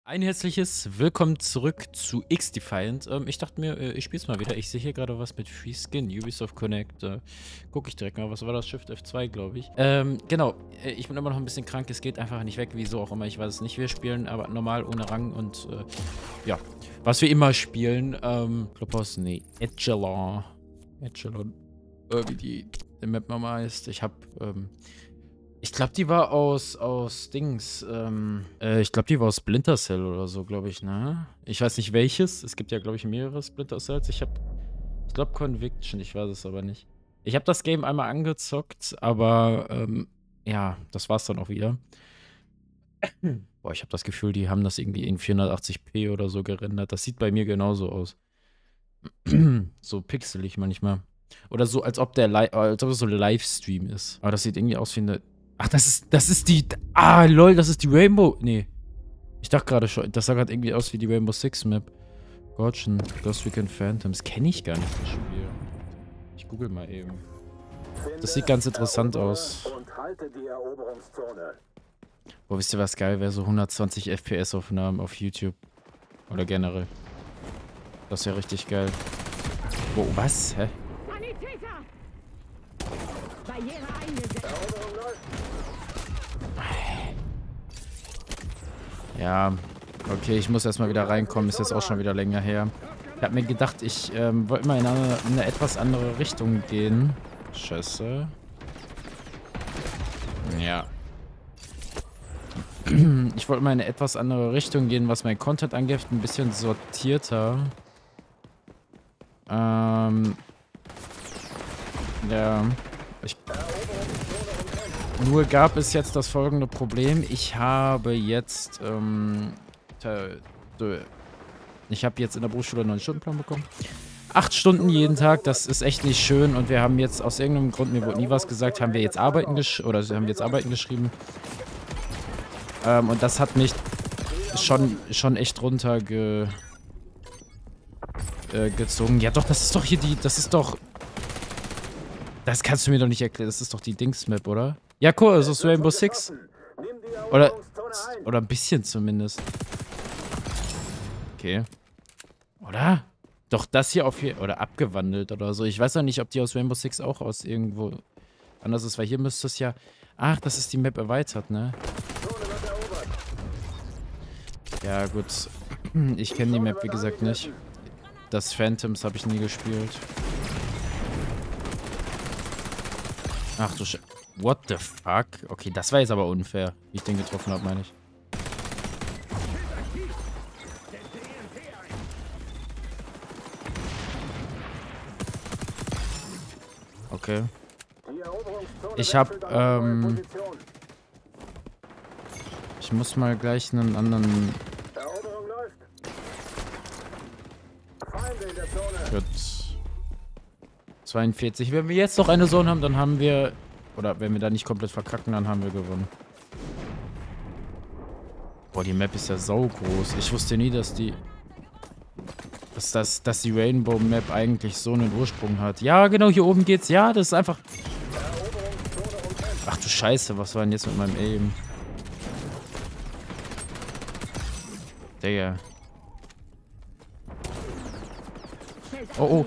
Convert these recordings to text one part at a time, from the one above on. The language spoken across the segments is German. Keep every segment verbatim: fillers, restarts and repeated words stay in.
Ein herzliches Willkommen zurück zu X-Defiant. Ähm, ich dachte mir, äh, ich spiele es mal wieder. Ich sehe hier gerade was mit Free Skin, Ubisoft Connect. Äh, Gucke ich direkt mal. Was war das? Shift F zwei, glaube ich. Ähm, genau. Äh, ich bin immer noch ein bisschen krank. Es geht einfach nicht weg. Wieso auch immer. Ich weiß es nicht. Wir spielen aber normal ohne Rang und äh, ja. Was wir immer spielen. Ähm, Clubhouse, nee. Echelon. Echelon. Äh, wie die, die Map nochmal heißt. Ich habe, ähm, Ich glaube, die war aus, aus Dings, ähm, äh, ich glaube, die war aus Splinter Cell oder so, glaube ich, ne? Ich weiß nicht welches. Es gibt ja, glaube ich, mehrere Splinter Cells. Ich habe, ich glaube, Conviction, ich weiß es aber nicht. Ich habe das Game einmal angezockt, aber, ähm, ja, das war's dann auch wieder. Boah, ich habe das Gefühl, die haben das irgendwie in vierhundertachtzig p oder so gerendert. Das sieht bei mir genauso aus. So pixelig manchmal. Oder so, als ob der Li als ob es so ein Livestream ist. Aber das sieht irgendwie aus wie eine. Ach, das ist, das ist die. Ah, lol, das ist die Rainbow. Nee. Ich dachte gerade schon, das sah gerade irgendwie aus wie die Rainbow Six Map. Gotchen, Ghost Recon Phantoms. Kenne ich gar nicht, das Spiel. Ich google mal eben. Das sieht ganz interessant aus. Boah, wisst ihr, was geil wäre? So hundertzwanzig F P S-Aufnahmen auf YouTube. Oder generell. Das wäre richtig geil. Wo, was? Hä? Ja, okay, ich muss erstmal wieder reinkommen. Ist jetzt auch schon wieder länger her. Ich habe mir gedacht, ich ähm, wollte mal in eine, in eine etwas andere Richtung gehen. Scheiße. Ja. Ich wollte mal in eine etwas andere Richtung gehen, was mein Content angeht. Ein bisschen sortierter. Ähm. Ja. Ich, nur gab es jetzt das folgende Problem. Ich habe jetzt, ähm, ich habe jetzt in der Berufsschule einen neuen Stundenplan bekommen. Acht Stunden jeden Tag, das ist echt nicht schön. Und wir haben jetzt aus irgendeinem Grund, mir wurde nie was gesagt, haben wir jetzt Arbeiten gesch oder haben wir jetzt Arbeiten geschrieben. Ähm, und das hat mich schon, schon echt runter ge, äh, gezogen. Ja doch, das ist doch hier die, das ist doch... Das kannst du mir doch nicht erklären. Das ist doch die Dings-Map, oder? Ja, cool, das ist Rainbow Six. Oder, oder ein bisschen zumindest. Okay. Oder? Doch das hier auf hier, oder abgewandelt oder so. Ich weiß auch nicht, ob die aus Rainbow Six auch aus irgendwo anders ist, weil hier müsste es ja... Ach, das ist die Map erweitert, ne? Ja, gut. Ich kenne die Map, wie gesagt, nicht. Das Phantoms habe ich nie gespielt. Ach du Sch... What the fuck? Okay, das war jetzt aber unfair, wie ich den getroffen habe, meine ich. Okay. Ich hab, ähm... Ich muss mal gleich einen anderen... Gut. zweiundvierzig. Wenn wir jetzt noch eine Zone haben, dann haben wir... Oder wenn wir da nicht komplett verkacken, dann haben wir gewonnen. Boah, die Map ist ja saugroß. Ich wusste nie, dass die... Dass, das, dass die Rainbow Map eigentlich so einen Ursprung hat. Ja, genau, hier oben geht's. Ja, das ist einfach... Ach du Scheiße, was war denn jetzt mit meinem Aim? Digga. Oh, oh.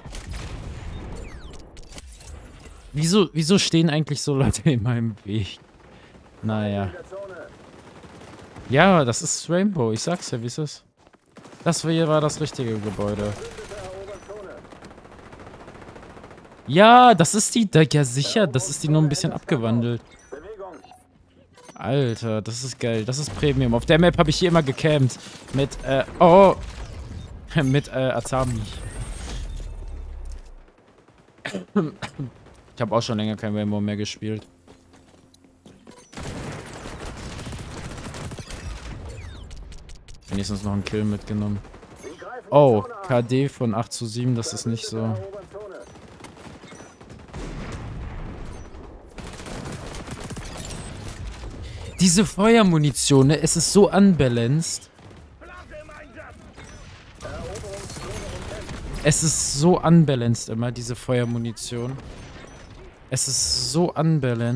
Wieso, wieso stehen eigentlich so Leute in meinem Weg? Naja. Ja, das ist Rainbow. Ich sag's ja, wie es ist. Das hier war das richtige Gebäude. Ja, das ist die... Ja, sicher. Das ist die nur ein bisschen abgewandelt. Alter, das ist geil. Das ist Premium. Auf der Map habe ich hier immer gecampt. Mit, äh... Oh! Mit, äh, Azami. Ich habe auch schon länger kein Rainbow mehr gespielt. Wenigstens noch einen Kill mitgenommen. Oh, K D von acht zu sieben, das ist nicht so. Diese Feuermunition, ne? Es ist so unbalanced. Es ist so unbalanced immer, diese Feuermunition. Es ist so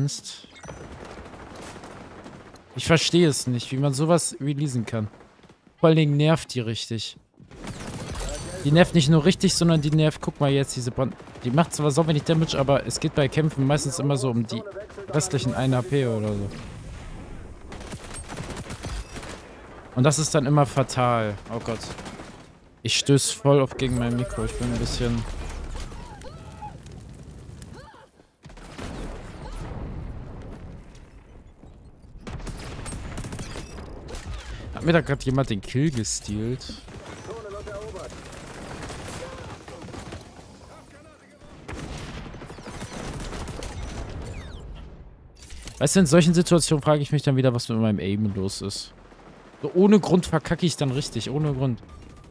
unbalanced. Ich verstehe es nicht, wie man sowas releasen kann. Vor allen Dingen nervt die richtig. Die nervt nicht nur richtig, sondern die nervt, guck mal jetzt, diese Brand... Die macht zwar so wenig Damage, aber es geht bei Kämpfen meistens immer so um die restlichen ein H P oder so. Und das ist dann immer fatal. Oh Gott. Ich stöße voll oft gegen mein Mikro. Ich bin ein bisschen... Hat mir da gerade jemand den Kill gestealt? Weißt du, in solchen Situationen frage ich mich dann wieder, was mit meinem Aim los ist. So ohne Grund verkacke ich dann richtig, ohne Grund.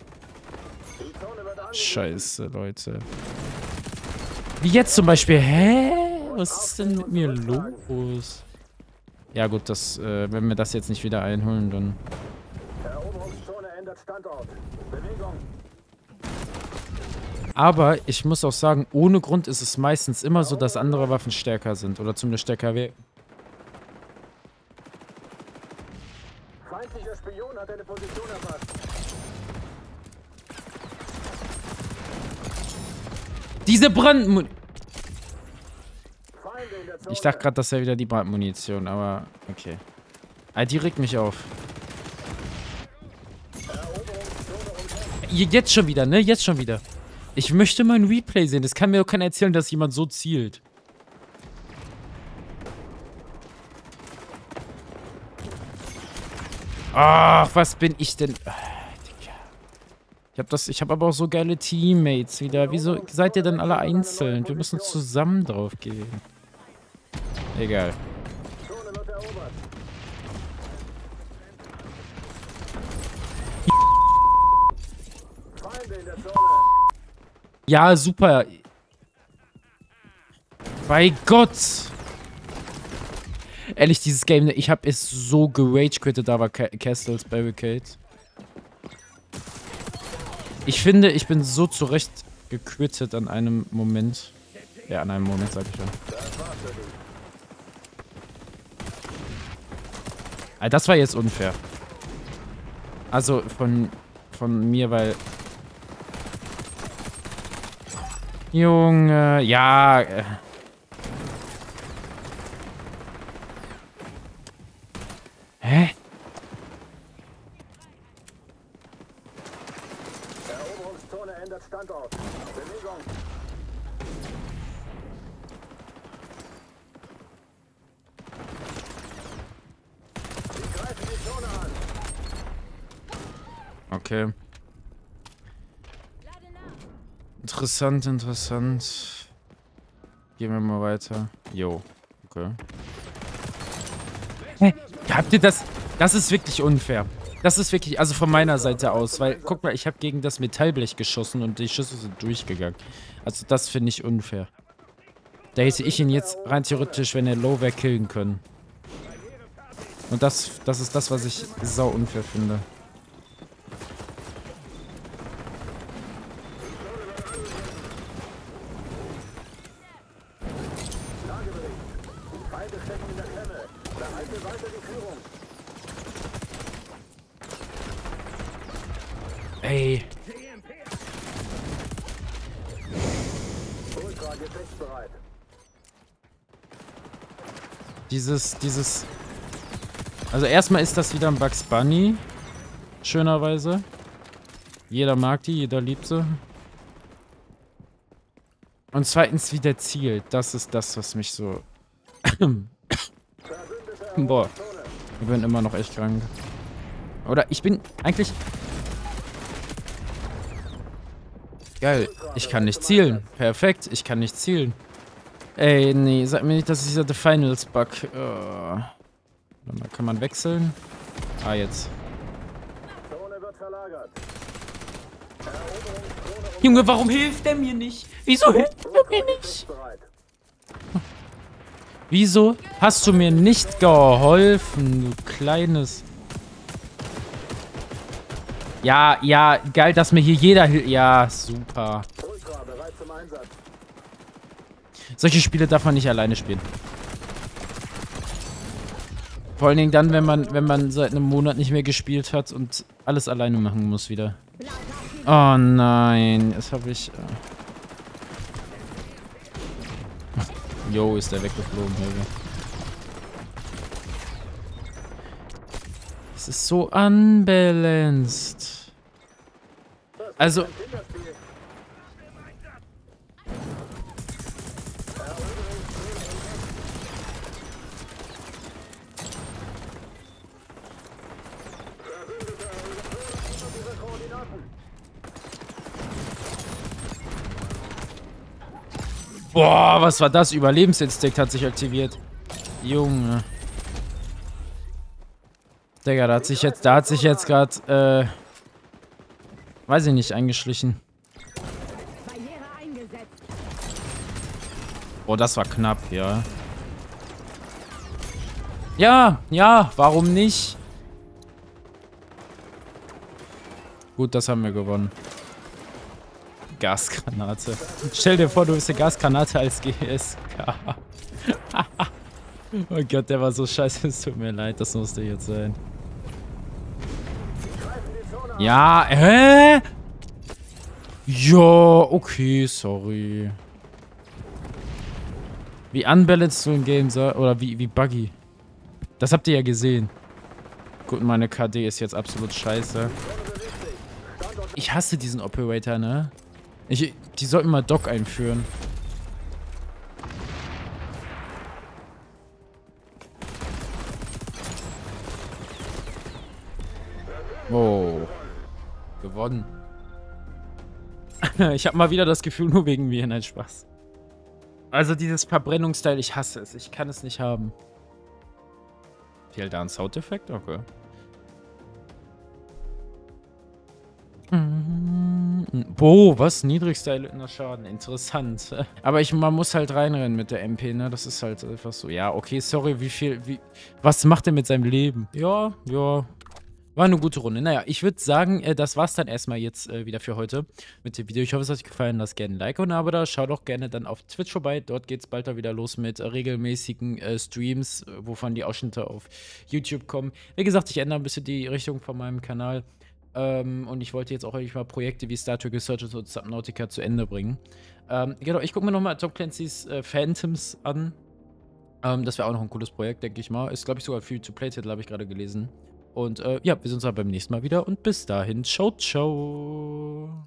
Scheiße, Leute. Wie jetzt zum Beispiel. Hä? Was ist denn mit mir los? Ja gut, das, äh, wenn wir das jetzt nicht wieder einholen, dann... Aber ich muss auch sagen, ohne Grund ist es meistens immer so, dass andere Waffen stärker sind. Oder zumindest stärker werden. Feindlicher Spion hat eine Position erfasst. Diese Brandmunition. Ich dachte gerade, das wäre wieder die Brandmunition, aber okay. Ah, die regt mich auf. Jetzt schon wieder, ne? Jetzt schon wieder. Ich möchte mal ein Replay sehen. Das kann mir doch keiner erzählen, dass jemand so zielt. Ach, was bin ich denn? Ich hab das, ich habe aber auch so geile Teammates wieder. Wieso seid ihr denn alle einzeln? Wir müssen zusammen drauf gehen. Egal. Ja, super. Bei Gott. Ehrlich, dieses Game, ich habe es so gerage-quittet, da war Castles Barricade. Ich finde, ich bin so zurecht gequittet an einem Moment. Ja, an einem Moment, sag ich schon. Ah, das war jetzt unfair. Also von, von mir, weil... Junge, ja... Äh. Hä? Eroberungszone ändert Standort. Bewegung. Sie greifen die Zone an. Okay. Interessant, interessant. Gehen wir mal weiter. Jo. Okay. Hä? Habt ihr das? Das ist wirklich unfair. Das ist wirklich, also von meiner Seite aus, weil, guck mal, ich habe gegen das Metallblech geschossen und die Schüsse sind durchgegangen. Also das finde ich unfair. Da hätte ich ihn jetzt rein theoretisch, wenn er low wäre, killen können. Und das, das ist das, was ich sau unfair finde. Ey. Dieses, dieses... Also erstmal ist das wieder ein Bugs Bunny. Schönerweise. Jeder mag die, jeder liebt sie. Und zweitens, wie der zielt. Das ist das, was mich so... Boah. Ich bin immer noch echt krank. Oder ich bin eigentlich... Geil. Ich kann nicht zielen. Perfekt. Ich kann nicht zielen. Ey, nee. Sag mir nicht, das ist dieser The Finals Bug. Oh. Kann man wechseln? Ah, jetzt. Junge, warum hilft er mir nicht? Wieso hilft er mir nicht? Wieso hast du mir nicht geholfen, du kleines... Ja, ja, geil, dass mir hier jeder hilft. Ja, super. Solche Spiele darf man nicht alleine spielen. Vor allen Dingen dann, wenn man, wenn man seit einem Monat nicht mehr gespielt hat und alles alleine machen muss wieder. Oh nein, jetzt habe ich... Äh Jo, ist der weggeflogen, Hilfe. Es ist so unbalanced. Also... Boah, was war das? Überlebensinstinkt hat sich aktiviert. Junge. Digga, da hat sich jetzt, da hat sich jetzt gerade, äh, weiß ich nicht, eingeschlichen. Boah, das war knapp, ja. Ja, ja, warum nicht? Gut, das haben wir gewonnen. Gasgranate. Stell dir vor, du bist eine Gasgranate als G S K. Oh Gott, der war so scheiße. Es tut mir leid, das musste jetzt sein. Ja, hä? Ja, okay, sorry. Wie unbalanced so ein Game sei, oder wie, wie buggy. Das habt ihr ja gesehen. Gut, meine K D ist jetzt absolut scheiße. Ich hasse diesen Operator, ne? Ich, die sollten mal Doc einführen. Wow. Gewonnen. Ich habe mal wieder das Gefühl, nur wegen mir. Nein, Spaß. Also dieses Verbrennungsteil, ich hasse es. Ich kann es nicht haben. Fehlt da ein Soundeffekt? Okay. Boah, was? Niedrigster erlittener Schaden. Interessant. Aber ich, man muss halt reinrennen mit der M P, ne? Das ist halt einfach so. Ja, okay, sorry, wie viel, wie... Was macht er mit seinem Leben? Ja, ja. War eine gute Runde. Naja, ich würde sagen, äh, das war's dann erstmal jetzt äh, wieder für heute mit dem Video. Ich hoffe, es hat euch gefallen. Lasst gerne ein Like und ein Abo da. Schaut auch gerne dann auf Twitch vorbei. Dort geht's bald da wieder los mit äh, regelmäßigen äh, Streams, äh, wovon die Ausschnitte auf YouTube kommen. Wie gesagt, ich ändere ein bisschen die Richtung von meinem Kanal. Ähm, und ich wollte jetzt auch eigentlich mal Projekte wie Star Trek Resurgence und Subnautica zu Ende bringen. Ähm, genau, ich gucke mir nochmal Tom Clancy's äh, Phantoms an. Ähm, das wäre auch noch ein cooles Projekt, denke ich mal. Ist, glaube ich, sogar Free-to-Play-Titel, habe ich gerade gelesen. Und äh, ja, wir sehen uns dann beim nächsten Mal wieder. Und bis dahin, ciao, ciao.